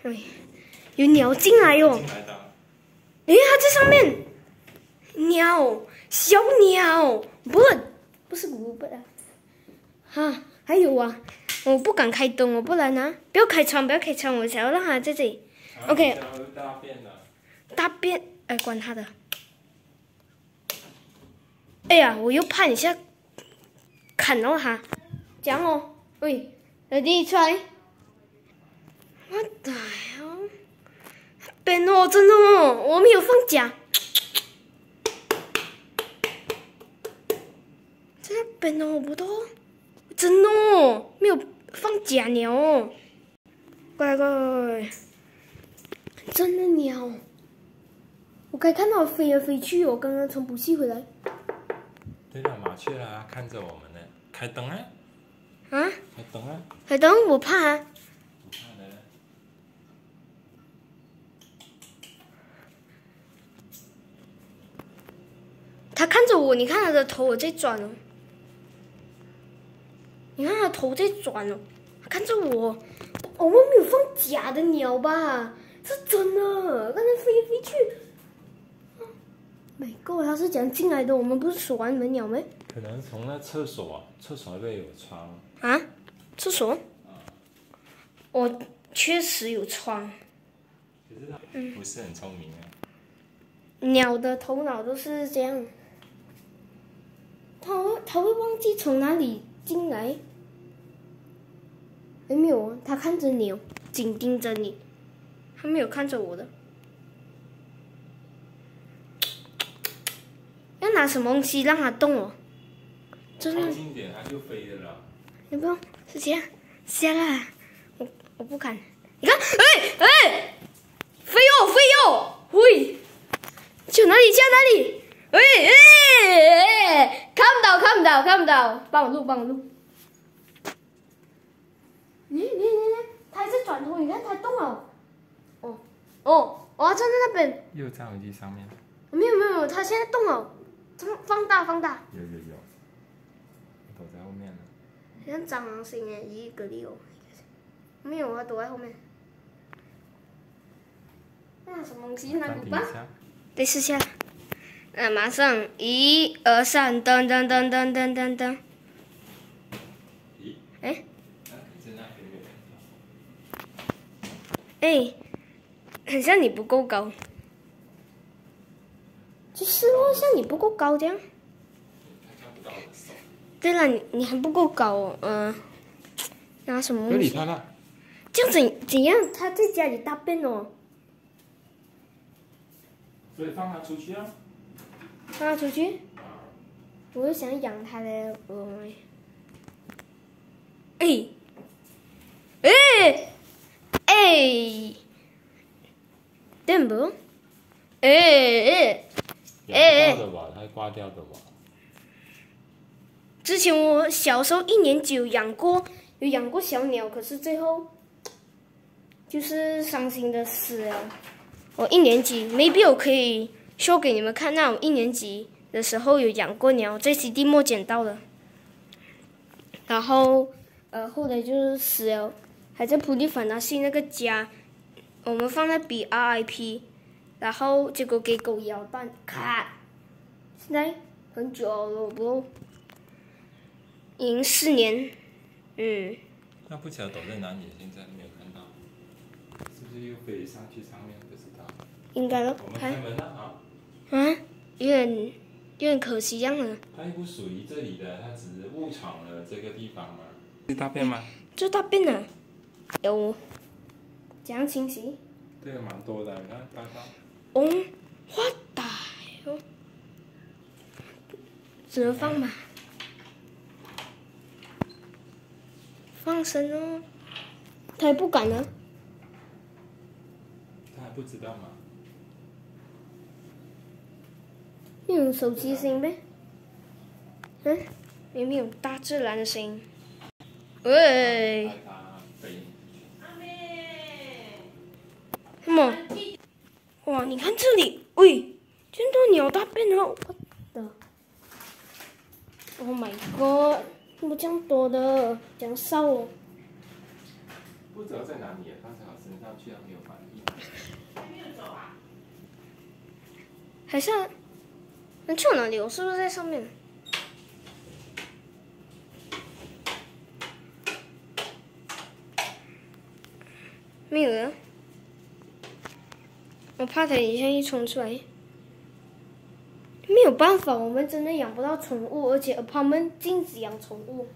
哎，有鸟进来哟！哎，它在上面。鸟，小鸟，不是古不啊。哈，还有啊，我不敢开灯哦，不然呢，不要开窗，我想要让它在这里。OK。大便，哎，管他的。哎呀，我又怕一下砍到它，这样哦。喂，ready try。我的呀，笨哦，真的哦，我没有放假。这笨哦，不多，真的哦，没有放假鸟哦。乖乖，真的鸟。我刚看到飞来飞去哦，刚刚从补习回来。 对了，麻雀啦，看着我们呢，开灯啊！ 啊？ 开灯啊！ 开灯，我怕啊。 不怕的。 他看着我，你看他的头我在转哦。你看他头在转哦，他看着我。我们没有放假的鸟吧？是真的，刚才飞来飞去。My God， 他是讲进来的，我们不是锁完门鸟没？ 可能从那厕所，厕所那边有窗。 啊？厕所？我确实有窗。 可是它不是很聪明啊。 鸟的头脑都是这样，它会忘记从哪里进来。没有啊，它看着你哦，紧盯着你，它没有看着我的。要拿什么东西让它动哦？真的。 靠近点它就飞的了。 你不用，是这样，下来，我不敢。你看，哎，飞哦，喂，去哪里？哎，看不到，帮我录。你，它还在转头，你看它动了。哦，站在那边。 又在耳机上面。 没有，它现在动了。放大。 有，躲在后面了。 像蟑螂星哎，一个里哦。没有啊，躲在后面。那什么东西？那鼓棒？得试下。马上1、2、3，噔。哎。哎，很像你不够高。就是哦，像你不够高这样。对了，你还不够高哦，拿什么东西？ 不理他了。 这样怎样？他在家里大便哦。 所以放他出去啊。 放他出去？我又想养他嘞，对不？ 挂的吧，它会挂掉的吧。 之前我小时候1年级有养过小鸟，可是最后就是伤心的死了。我1年级，maybe 我可以 show 给你们看，那我1年级的时候有养过鸟，在基地末捡到的。然后后来就是死了，还在普利法纳西那个家，我们放在比 RIP， 然后结果给狗咬断，咔！现在很久了，不，已经4年， 那不晓得躲在哪里，现在没有看到，是不是又飞上去上面？不知道。 应该了。 我们开门了啊。 啊，有点可惜这样的。 它又不属于这里的，它只是误闯了这个地方嘛。是大便吗？ 这大便啊，有，怎样清洗？ 对，蛮多的，你看刚刚。 what the hell？ 只能放吧。放生哦，他还不敢呢。 他还不知道吗？ 用手机声音呗。有没有大自然的声音？喂。什么？哇，你看这里，喂，真的鸟大便了，我的 ，Oh my god， 怎么这样多的，这样少哦？ 不知道在哪里，刚才好像在上去它没有反应。 还是能去哪里？我是不是在上面？没有了。我怕它一下一冲出来。没有办法，我们真的养不到宠物，而且他们禁止养宠物。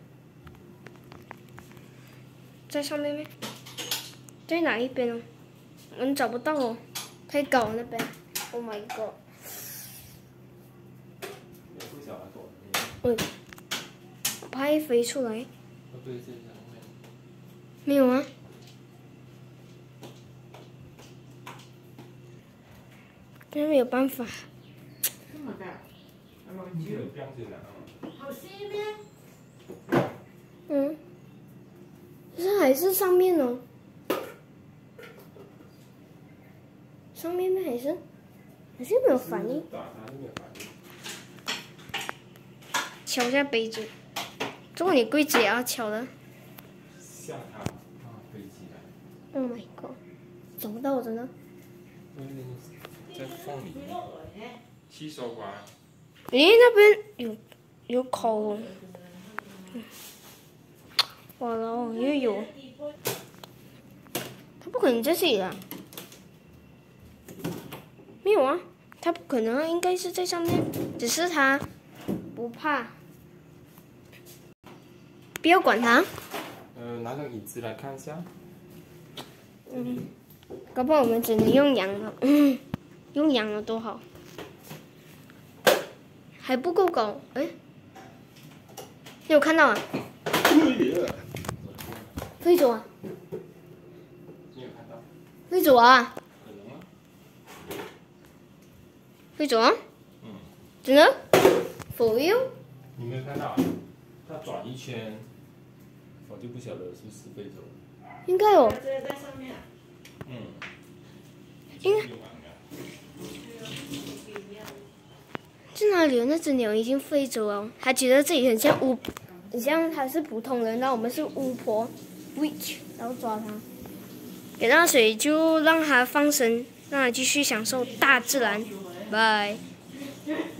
在上面吗？在哪一边哦？我们找不到哦，太高了那边。Oh my god！ 也不晓得躲我怕一飞出来。 对，这上面。 没有啊。真没有办法。嗯，这还是上面哦。上面还是没有反应。敲一下杯子，如果你柜子也要敲的。 吓它，它飞起来。 Oh my god！ 找不到我真的。 在缝里面。吸收管。 咦，那边有口哦。哇喽，又有。它不可能在这里啦。没有啊，它不可能啊，应该是在上面，只是它不怕。不要管它。 拿个椅子来看一下。 搞不好我们只能用养了，用养了多好。还不够高，哎，你有看到啊？飞走啊！ 你有看到？ 飞走啊！ 可能啊。 飞走啊！真的 ？For you？ 你没有看到？它转一圈，我就不晓得是不是飞走。 应该有。 在上面。 应该。在哪里？那只鸟已经飞走了。它觉得自己很像很像它是普通人，然后我们是巫婆 ，witch， 然后抓它，给它水就让它放生，让它继续享受大自然。拜。